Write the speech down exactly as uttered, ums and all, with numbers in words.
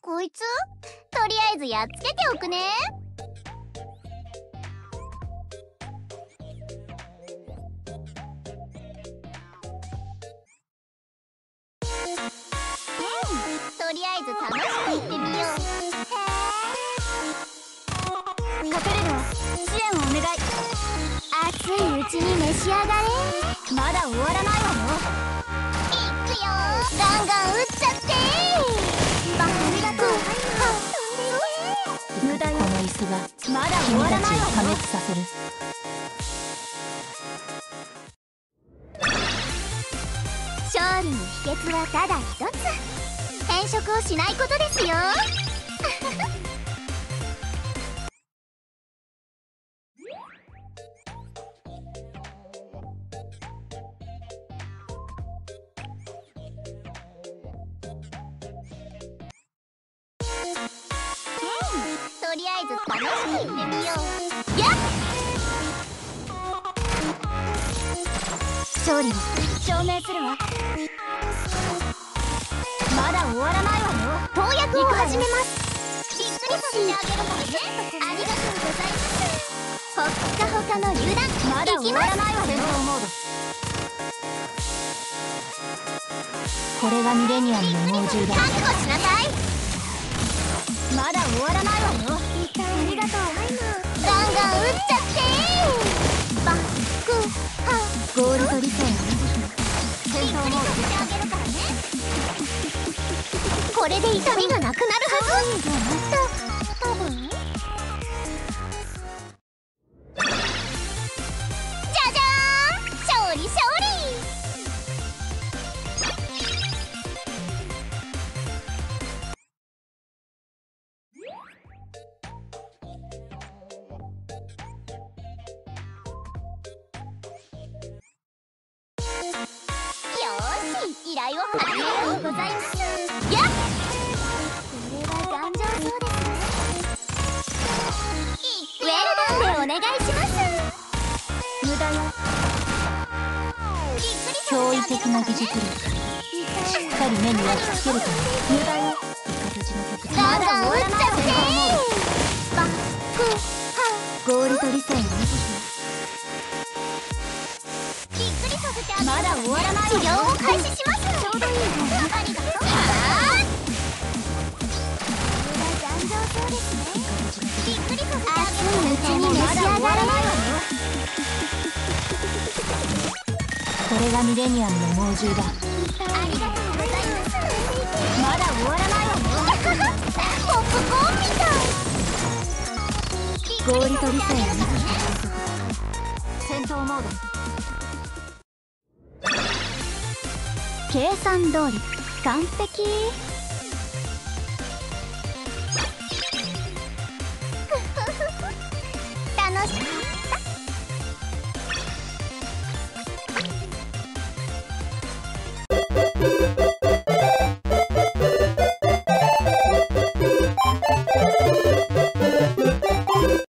こいつ？とりあえずやっつけておくね。とりあえず楽しくいってみよう。へえ。かくれるわ。支援をお願い。熱いうちに召し上がれ。まだ終わらないわよ。いくよ。ガンガン撃っちゃって。バカありがとう。無駄よ。この椅子がまだ終わらないわよ。破滅させる。勝利の秘訣はただ一つ。変色をしないことですよ。とりあえず楽しくいってみよう。やっ勝利を証明するわ。まだ終わらないわよ。投薬を始めます。びっくりさせてあげるからね。ありがとうございます。ほっかほかの榴弾。まだ終わらないわよ。戦闘モード。これがミレニアムの猛獣だ。覚悟しなさい。まだ終わらないわよ。ありがとう。ガンガン撃っちゃってー。バックハゴールドリセン。戦闘モード。びっくりさせてあげるからね。これで痛みがなくなるはず。た多分。じゃじゃーん。勝利勝利。依頼をありがとうございます。やっこれは頑丈そうですね。ウェルダンでお願いします。無駄よ。驚異的な技術力。しっかり目に焼き付けるから無駄よ。ガンガン撃っちゃってバックハゴールドリセン。まだ終わらない。治療を開始します。ちょうどいいね。ありがとう。頑丈そうですね。びっくりさせてあげる。熱いうちに召し上がらないわよ。これがミレニアムの猛獣だ。ありがとうございます。まだ終わらないわよ。ポップコーンみたい。ゴールドリセン。戦闘モード。計算通り完璧。楽しい。